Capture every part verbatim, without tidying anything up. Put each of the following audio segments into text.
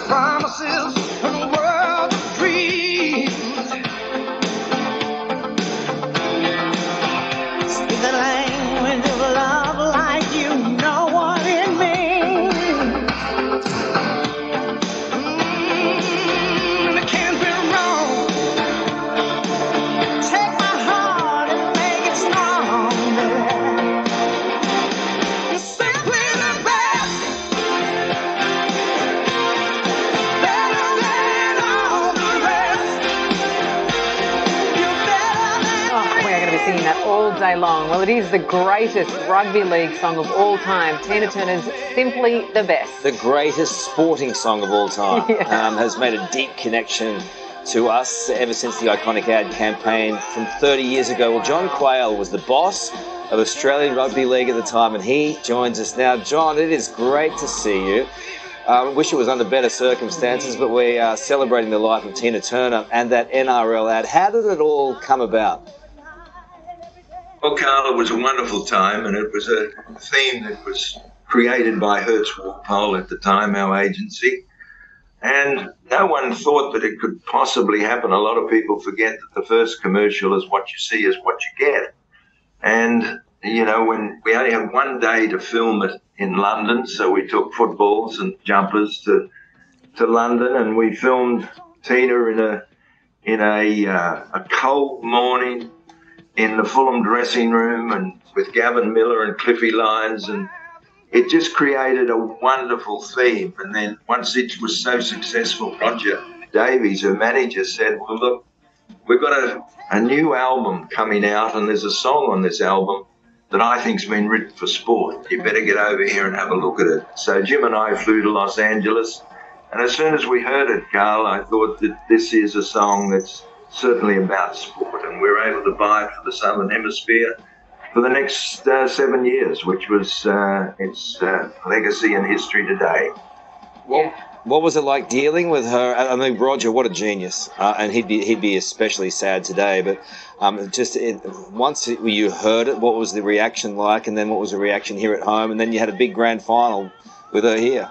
promises and a world of dreams. Speak the language of love like you know what it means. Mm, it can't be wrong. Take my heart and make it strong. You're simply the best. Better than all the rest. You're better than Oh, we are going to be singing that all day long. Well, it is the greatest rugby league song of all time. Tina Turner's Simply the Best. The greatest sporting song of all time. Yeah. um, has made a deep connection to us ever since the iconic ad campaign from thirty years ago. Well, John Quayle was the boss of Australian Rugby League at the time, and he joins us now. John, it is great to see you. I uh, wish it was under better circumstances, but we are celebrating the life of Tina Turner and that N R L ad. How did it all come about? Well, Carl, it was a wonderful time, and it was a theme that was created by Hertz Walpole at the time, our agency. And no one thought that it could possibly happen. A lot of people forget that the first commercial is what you see is what you get. And, you know, when we only had one day to film it in London, so we took footballs and jumpers to to London, and we filmed Tina in a in a uh, a cold morning in the Fulham dressing room, and with Gavin Miller and Cliffy Lyons, and it just created a wonderful theme. And then once it was so successful, Roger Davies, her manager, said, well, look, we've got a, a new album coming out, and there's a song on this album that I think's been written for sport. You better get over here and have a look at it. So Jim and I flew to Los Angeles, and as soon as we heard it, Carl, I thought that this is a song that's certainly about sport, and we were able to buy it for the Southern Hemisphere for the next uh, seven years, which was uh, its uh, legacy and history today. What, what was it like dealing with her? I mean, Roger, what a genius, uh, and he'd be he'd be especially sad today. But um, just it, once it, you heard it, what was the reaction like? And then what was the reaction here at home? And then you had a big grand final with her here.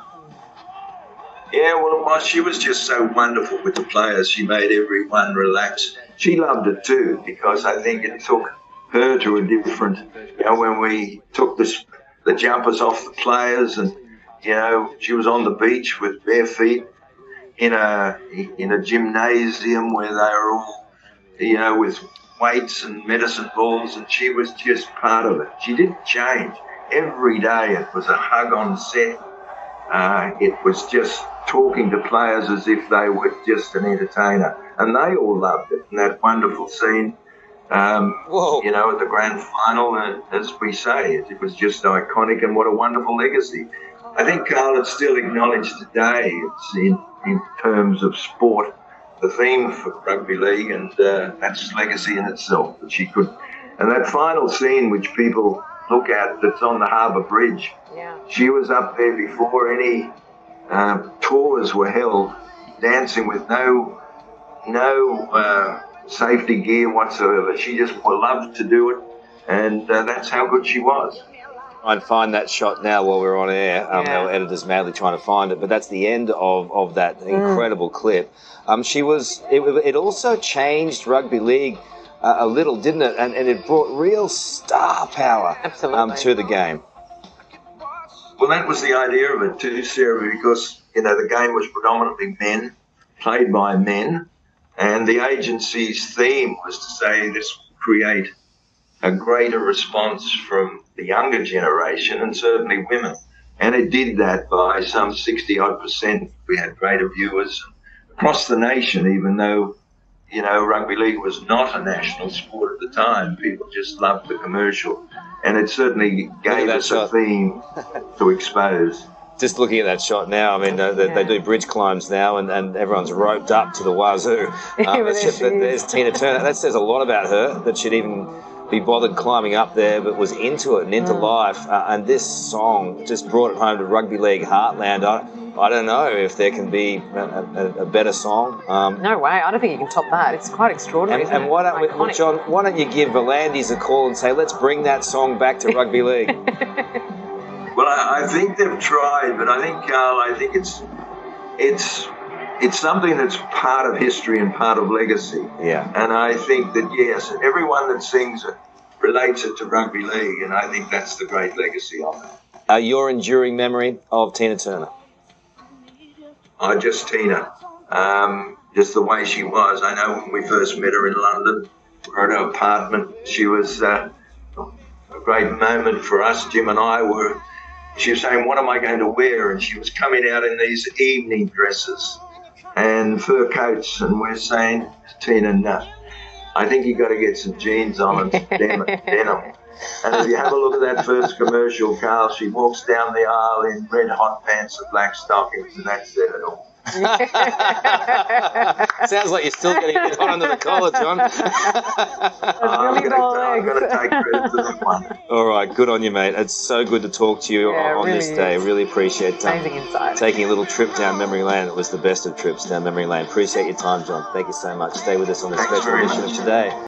Yeah, well, it was. She was just so wonderful with the players. She made everyone relax. She loved it too, because I think it took her to a different, you know, when we took this, the jumpers off the players, and, you know, she was on the beach with bare feet in a in a gymnasium where they were all, you know, with weights and medicine balls, and she was just part of it. She didn't change. Every day it was a hug on set. Uh, it was just talking to players as if they were just an entertainer, and they all loved it. And that wonderful scene, um, you know, at the grand final, uh, as we say, it, it was just iconic, and what a wonderful legacy. I think, Carl, it's still acknowledged today. It's in, in terms of sport, the theme for rugby league, and uh, that's legacy in itself. That she could, and that final scene, which people look at, that's on the Harbour Bridge. Yeah. She was up there before any uh, tours were held, dancing with no no uh, safety gear whatsoever. She just loved to do it, and uh, that's how good she was. I'd find that shot now while we're on air. Um, Yeah. Our editor's madly trying to find it, but that's the end of, of that incredible clip. Um, she was. It, it also changed rugby league uh, a little, didn't it? And, and it brought real star power Absolutely. um, to the game. Well, that was the idea of it too, Sarah, because, you know, the game was predominantly men, played by men, and the agency's theme was to say this will create a greater response from the younger generation, and certainly women. And it did that by some sixty odd percent. We had greater viewers across the nation, even though, you know, rugby league was not a national sport at the time. People just loved the commercial. And it certainly gave that us shot. a theme to expose. Just looking at that shot now, I mean, uh, they, Yeah. they do bridge climbs now, and, and everyone's roped up to the wazoo. Um, There it's just she that is. there's Tina Turner. That says a lot about her, that she'd even be bothered climbing up there, but was into it and into life. Uh, and this song just brought it home to rugby league heartland. I, I don't know if there can be a, a, a better song. Um, No way. I don't think you can top that. It's quite extraordinary, and, isn't and it? why don't we, Iconic. John? Why don't you give Volandis a call and say, let's bring that song back to rugby league? Well, I, I think they've tried, but I think, Carl, I think it's it's it's something that's part of history and part of legacy. Yeah. And I think that, yes, everyone that sings it relates it to rugby league, and I think that's the great legacy of it. Uh, your enduring memory of Tina Turner? I just Tina, um, just the way she was. I know when we first met her in London, we were at her apartment. She was uh, a great moment for us. Jim and I were. She was saying, "What am I going to wear?" And she was coming out in these evening dresses and fur coats, and we're saying, "Tina, no. I think you got to get some jeans on and some denim." denim. And if you have a look at that first commercial, Carl, she walks down the aisle in red hot pants and black stockings, and that said it all. Sounds like you're still getting it on under the collar, John. I'm going to take credit to that one. All right, good on you, mate. It's so good to talk to you Yeah, on really this day. is. Really appreciate um, Amazing insight. taking a little trip down memory lane. It was the best of trips down memory lane. Appreciate your time, John. Thank you so much. Stay with us on this Thanks special very edition much. of Today.